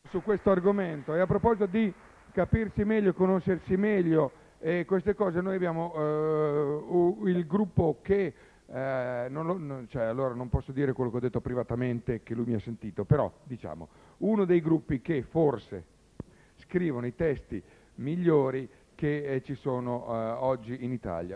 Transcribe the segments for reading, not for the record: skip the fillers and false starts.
su questo argomento. E a proposito di capirsi meglio, conoscersi meglio e queste cose, noi abbiamo il gruppo che cioè, allora non posso dire quello che ho detto privatamente che lui mi ha sentito, però diciamo uno dei gruppi che forse scrivono i testi migliori che ci sono oggi in Italia.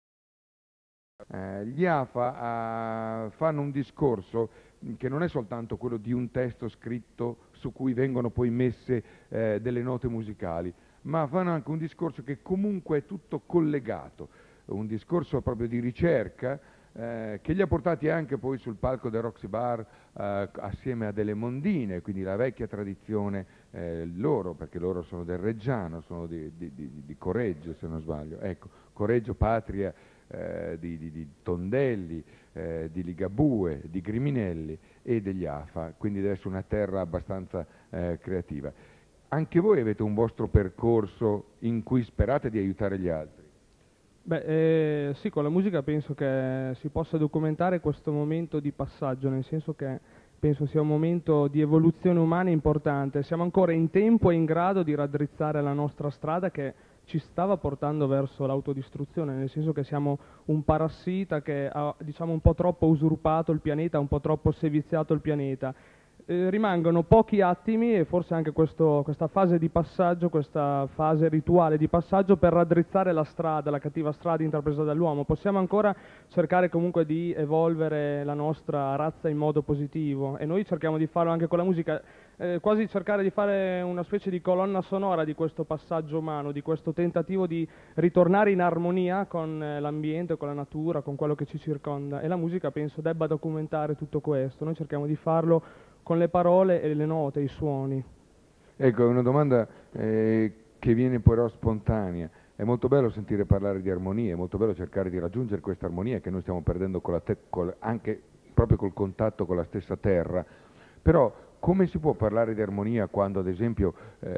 Gli AFA fanno un discorso che non è soltanto quello di un testo scritto su cui vengono poi messe delle note musicali, ma fanno anche un discorso che comunque è tutto collegato, un discorso proprio di ricerca che li ha portati anche poi sul palco del Roxy Bar assieme a delle mondine, quindi la vecchia tradizione loro, perché loro sono del Reggiano, sono di Correggio se non sbaglio, ecco, Correggio patria di Tondelli, di Ligabue, di Griminelli e degli AFA, quindi deve essere una terra abbastanza creativa. Anche voi avete un vostro percorso in cui sperate di aiutare gli altri? Beh, sì, con la musica penso che si possa documentare questo momento di passaggio, nel senso che penso sia un momento di evoluzione umana importante. Siamo ancora in tempo e in grado di raddrizzare la nostra strada che ci stava portando verso l'autodistruzione, nel senso che siamo un parassita che ha, diciamo, un po' troppo usurpato il pianeta, un po' troppo seviziato il pianeta. Rimangono pochi attimi e forse anche questa fase di passaggio, questa fase rituale di passaggio per raddrizzare la strada, la cattiva strada intrapresa dall'uomo. Possiamo ancora cercare comunque di evolvere la nostra razza in modo positivo e noi cerchiamo di farlo anche con la musica, quasi cercare di fare una specie di colonna sonora di questo passaggio umano, di questo tentativo di ritornare in armonia con l'ambiente, con la natura, con quello che ci circonda, e la musica penso debba documentare tutto questo. Noi cerchiamo di farlo con le parole e le note, i suoni. Ecco, è una domanda che viene però spontanea. È molto bello sentire parlare di armonia, è molto bello cercare di raggiungere questa armonia che noi stiamo perdendo anche proprio col contatto con la stessa terra. Però come si può parlare di armonia quando, ad esempio,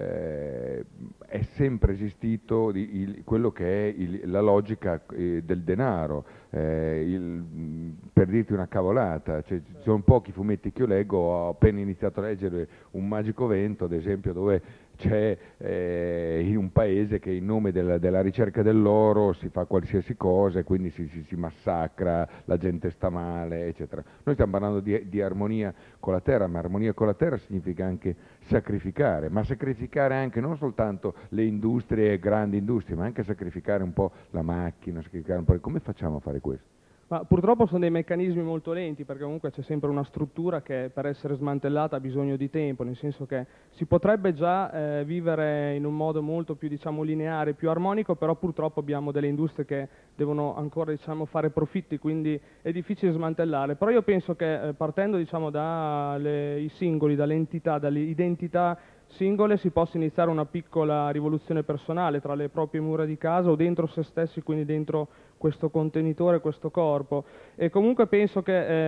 è sempre esistito quello che è la logica del denaro? Per dirti una cavolata, cioè, ci sono pochi fumetti che io leggo, ho appena iniziato a leggere Un magico vento, ad esempio, dove c'è in un paese che in nome della ricerca dell'oro si fa qualsiasi cosa e quindi si massacra, la gente sta male, eccetera. Noi stiamo parlando di armonia con la terra, ma armonia con la terra significa anche sacrificare, ma sacrificare anche non soltanto le industrie, grandi industrie, ma anche sacrificare un po' la macchina, sacrificare un po'. Come facciamo a fare questo? Ma purtroppo sono dei meccanismi molto lenti, perché comunque c'è sempre una struttura che per essere smantellata ha bisogno di tempo, nel senso che si potrebbe già vivere in un modo molto più, diciamo, lineare, più armonico, però purtroppo abbiamo delle industrie che devono ancora, diciamo, fare profitti, quindi è difficile smantellarle. Però io penso che partendo, diciamo, dai singoli, dalle entità, dalle identità singole, si possa iniziare una piccola rivoluzione personale tra le proprie mura di casa o dentro se stessi, quindi dentro questo contenitore, questo corpo. E comunque penso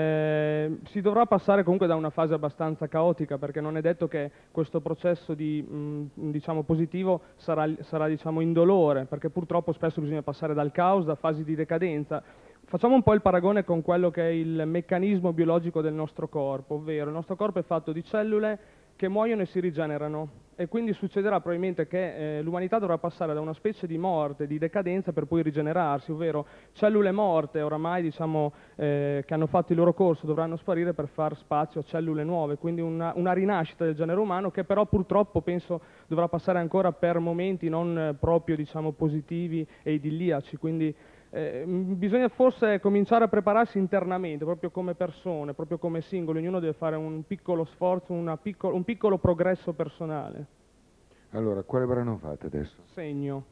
che si dovrà passare comunque da una fase abbastanza caotica, perché non è detto che questo processo di, diciamo, positivo sarà diciamo, indolore, perché purtroppo spesso bisogna passare dal caos, da fasi di decadenza. Facciamo un po' il paragone con quello che è il meccanismo biologico del nostro corpo, ovvero il nostro corpo è fatto di cellule che muoiono e si rigenerano, e quindi succederà probabilmente che l'umanità dovrà passare da una specie di morte, di decadenza, per poi rigenerarsi, ovvero cellule morte oramai, diciamo, che hanno fatto il loro corso dovranno sparire per far spazio a cellule nuove, quindi una rinascita del genere umano che però purtroppo penso dovrà passare ancora per momenti non proprio, diciamo, positivi e idilliaci, quindi bisogna forse cominciare a prepararsi internamente, proprio come persone, proprio come singoli, ognuno deve fare un piccolo sforzo, un piccolo progresso personale. Allora, quale brano fate adesso? Segno.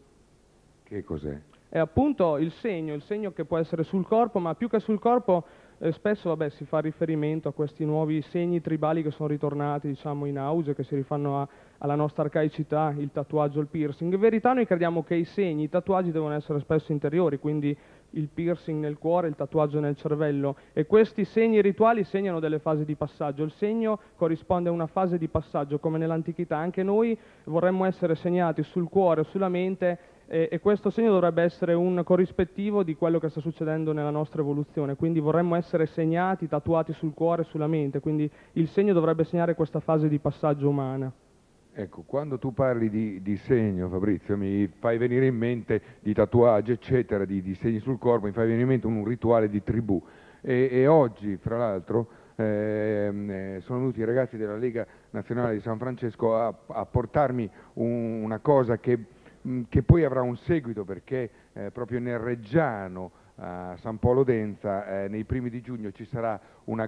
Che cos'è? È appunto il segno che può essere sul corpo, ma più che sul corpo spesso vabbè, si fa riferimento a questi nuovi segni tribali che sono ritornati, diciamo, in auge, che si rifanno alla nostra arcaicità, il tatuaggio, il piercing. In verità noi crediamo che i segni, i tatuaggi devono essere spesso interiori, quindi il piercing nel cuore, il tatuaggio nel cervello, e questi segni rituali segnano delle fasi di passaggio. Il segno corrisponde a una fase di passaggio, come nell'antichità. Anche noi vorremmo essere segnati sul cuore o sulla mente, e questo segno dovrebbe essere un corrispettivo di quello che sta succedendo nella nostra evoluzione, quindi vorremmo essere segnati, tatuati sul cuore e sulla mente, quindi il segno dovrebbe segnare questa fase di passaggio umana. Ecco, quando tu parli di segno, Fabrizio, mi fai venire in mente di tatuaggi, eccetera, di segni sul corpo, mi fai venire in mente un rituale di tribù. E oggi, fra l'altro, sono venuti i ragazzi della Lega Nazionale di San Francesco a portarmi una cosa che poi avrà un seguito, perché proprio nel Reggiano, a San Polo d'Enza, nei primi di giugno ci sarà un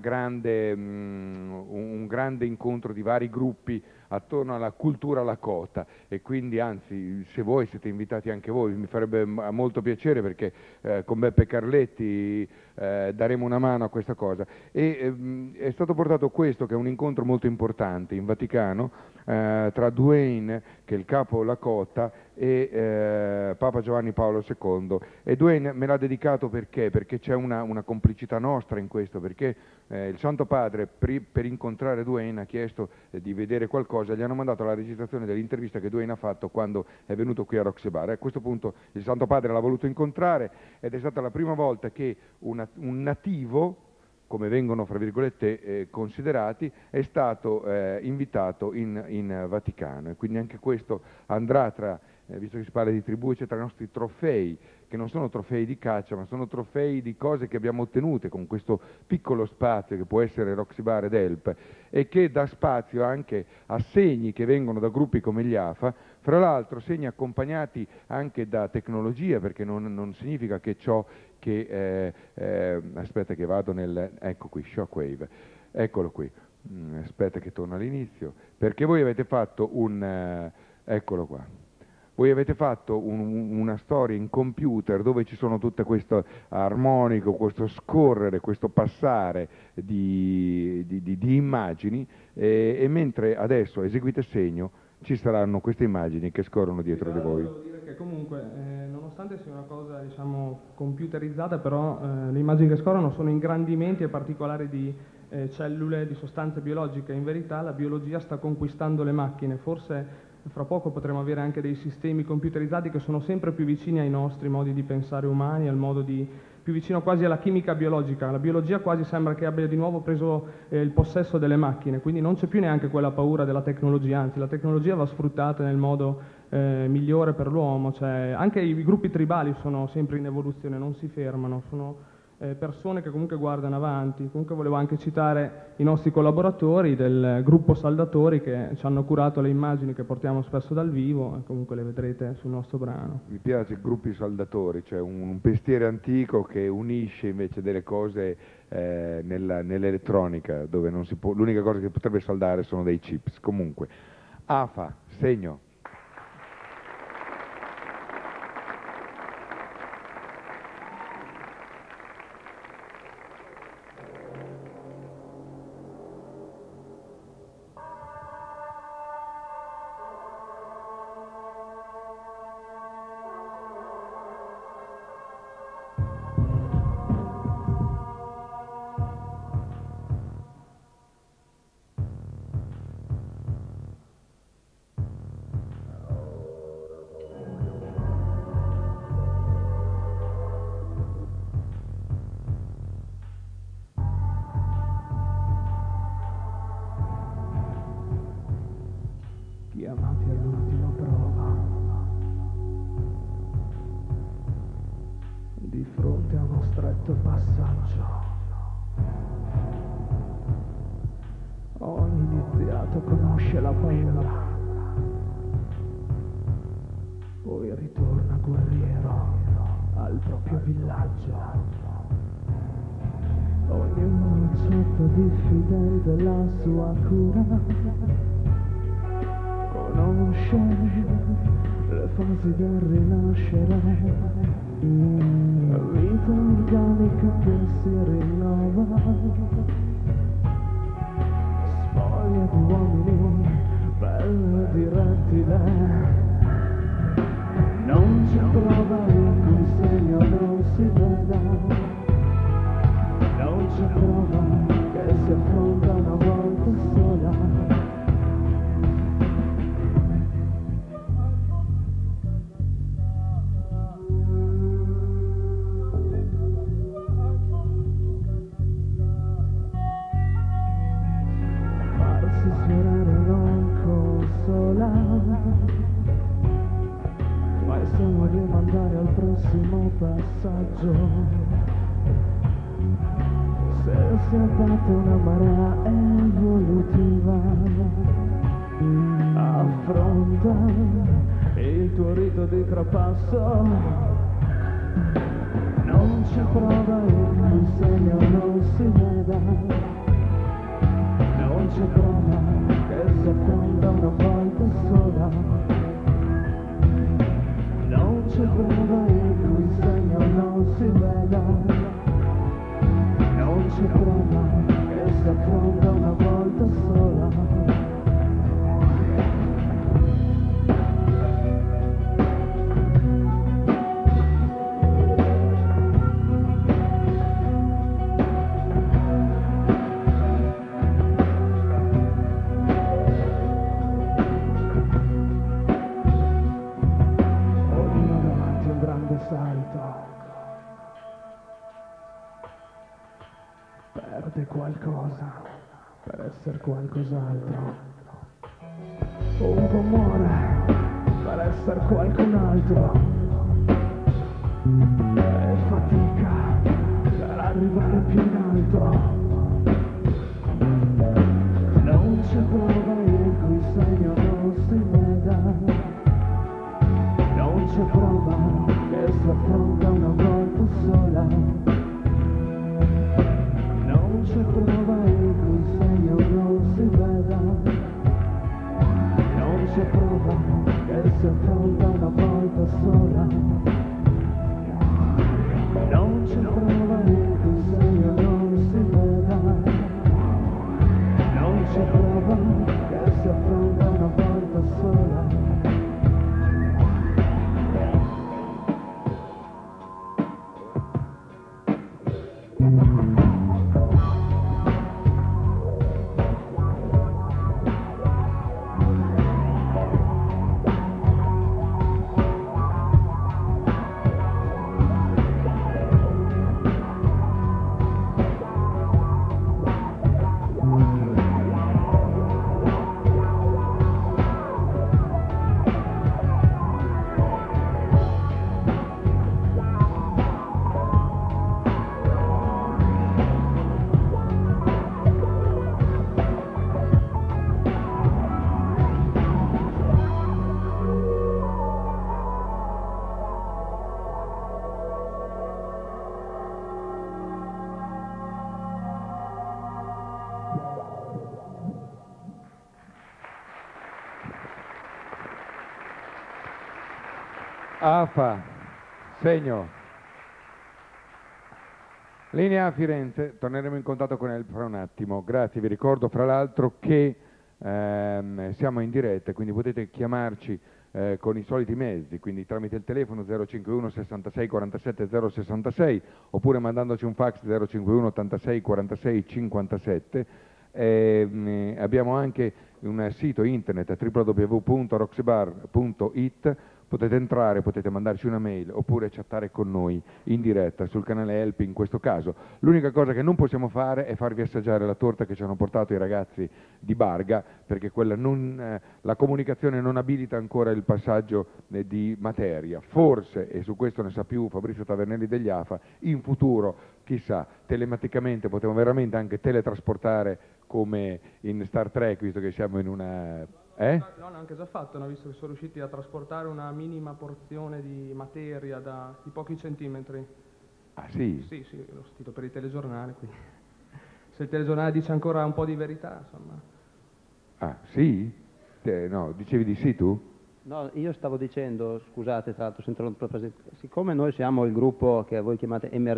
grande incontro di vari gruppi attorno alla cultura Lakota, e quindi anzi, se voi siete invitati anche voi, mi farebbe molto piacere, perché con Beppe Carletti daremo una mano a questa cosa. E è stato portato questo, che è un incontro molto importante in Vaticano, tra Duane, che è il capo Lakota, e Papa Giovanni Paolo II. E Duane me l'ha dedicato perché c'è una complicità nostra in questo, perché il Santo Padre per incontrare Duane ha chiesto di vedere qualcosa, gli hanno mandato la registrazione dell'intervista che Duane ha fatto quando è venuto qui a Roxy Bar. A questo punto il Santo Padre l'ha voluto incontrare, ed è stata la prima volta che un nativo, come vengono fra virgolette considerati, è stato invitato in Vaticano, e quindi anche questo andrà tra, visto che si parla di tribù, tra i nostri trofei, che non sono trofei di caccia, ma sono trofei di cose che abbiamo ottenute con questo piccolo spazio che può essere Roxy Bar ed Help, e che dà spazio anche a segni che vengono da gruppi come gli AFA, fra l'altro segni accompagnati anche da tecnologia, perché non significa che ciò che aspetta che vado ecco qui, Shockwave, eccolo qui, aspetta che torno all'inizio, perché voi avete fatto eccolo qua, voi avete fatto una storia in computer dove ci sono tutto questo armonico, questo scorrere, questo passare di immagini, e mentre adesso eseguite segno ci saranno queste immagini che scorrono dietro di voi. Devo dire che comunque, nonostante sia una cosa, diciamo, computerizzata, però le immagini che scorrono sono ingrandimenti e particolari di cellule, di sostanze biologiche. In verità la biologia sta conquistando le macchine, forse fra poco potremo avere anche dei sistemi computerizzati che sono sempre più vicini ai nostri modi di pensare umani, al modo più vicino quasi alla chimica biologica. La biologia quasi sembra che abbia di nuovo preso il possesso delle macchine, quindi non c'è più neanche quella paura della tecnologia, anzi la tecnologia va sfruttata nel modo migliore per l'uomo. Cioè, anche i gruppi tribali sono sempre in evoluzione, non si fermano, sono persone che comunque guardano avanti. Comunque volevo anche citare i nostri collaboratori del gruppo Saldatori, che ci hanno curato le immagini che portiamo spesso dal vivo, e comunque le vedrete sul nostro brano. Mi piace il gruppo Saldatori, cioè un mestiere antico che unisce invece delle cose nell'elettronica, dove non si può, l'unica cosa che potrebbe saldare sono dei chips. Comunque, AFA, segno. Chiamati all'ultima prova, di fronte a uno stretto passaggio. Ho iniziato a conoscere la paura, poi ritorna guerriero al proprio villaggio. Ognuno accetta diffidente la sua cura, conosce le fasi del rinascere, vita organica che si rinnova, spoglia di uomini, pelle di rettile, non c'è prova in cui il segno non si veda, non c'è prova che si affronta una volta sola. Sfiorare l'ennesimo passaggio. Se si è data una marea evolutiva, affronta il tuo rito di trapasso. Non c'è prova in cui il segno non si veda, non c'è prova che si affronta una volta sola, non c'è prova in cui il segno non si veda, non c'è prova che si affronta una volta sola. Perde qualcosa per essere qualcos'altro, un po' muore per essere qualcun altro, e fatica per arrivare più in alto. Non c'è prova in cui il segno non si veda, non c'è prova che si affronta una volta sola. Non c'è prova in cui il segno non si veda, non c'è prova che si affronta una volta sola. Non c'è prova in cui il segno non si veda, non c'è prova che si affronta una volta sola. AFA, segno. Linea a Firenze, torneremo in contatto con lei fra un attimo. Grazie, vi ricordo fra l'altro che siamo in diretta, quindi potete chiamarci con i soliti mezzi, quindi tramite il telefono 051 66 47 066 oppure mandandoci un fax 051 86 46 57. Abbiamo anche un sito internet www.roxybar.it. Potete entrare, potete mandarci una mail oppure chattare con noi in diretta sul canale Help in questo caso. L'unica cosa che non possiamo fare è farvi assaggiare la torta che ci hanno portato i ragazzi di Barga, perché la comunicazione non abilita ancora il passaggio di materia. Forse, e su questo ne sa più Fabrizio Tavernelli degli AFA, in futuro, chissà, telematicamente potremo veramente anche teletrasportare come in Star Trek, visto che siamo in una... No, hanno anche già fatto, no? Visto che sono riusciti a trasportare una minima porzione di materia di pochi centimetri. Ah sì? Sì, l'ho sentito per i telegiornali, quindi se il telegiornale dice ancora un po' di verità, insomma. Ah sì? No, dicevi di sì tu? No, io stavo dicendo, scusate tra l'altro, siccome noi siamo il gruppo che voi chiamate emergenza,